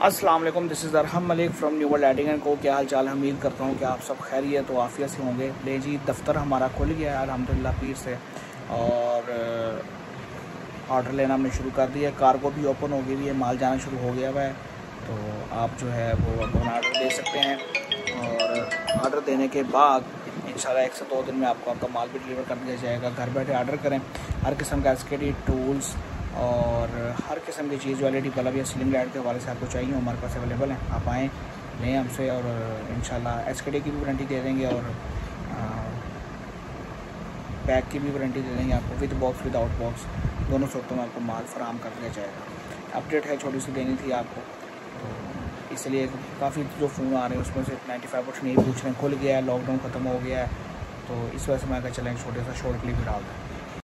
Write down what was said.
अस्सलाम वालेकुम, this is Arham Malik from new world editing and co. क्या हाल चाल है? उम्मीद करता हूँ कि आप सब खैरियत तो आफियत से होंगे। ले जी, दफ्तर हमारा खुल गया है अल्हम्दुलिल्लाह पीर से, और ऑर्डर लेना हमने शुरू कर दिया है। कार्गो भी ओपन हो गई है, माल जाना शुरू हो गया हुआ है। तो आप जो है वो अपना ऑर्डर दे सकते हैं, और ऑर्डर देने के बाद इंशाल्लाह 1 से 2 दिन में आपका माल भी डिलीवर कर दिया जाएगा। घर बैठे ऑर्डर करें, हर किस्म का SKD टूल्स और हर किस्म की चीज़ जो LED बल्ब या सीलिंग लाइट के हवाले से आपको चाहिए हमारे पास अवेलेबल है। आप आएँ, लें हमसे, और इंशाल्लाह SKD की भी वारंटी दे देंगे और पैक की भी वारंटी दे देंगे आपको, विद बॉक्स विदाउट बॉक्स, दोनों सूरतों में आपको माल फराहम कर दिया जाएगा। अपडेट है छोटी सी देनी थी आपको, तो इसलिए काफ़ी जो फ़ोन आ रहे हैं उसमें से 95% यही पूछ रहे हैं खुल गया है, लॉकडाउन ख़त्म हो गया है, तो इस वजह से मैं चलें छोटे सा शॉर्ट क्लिप डाल दें।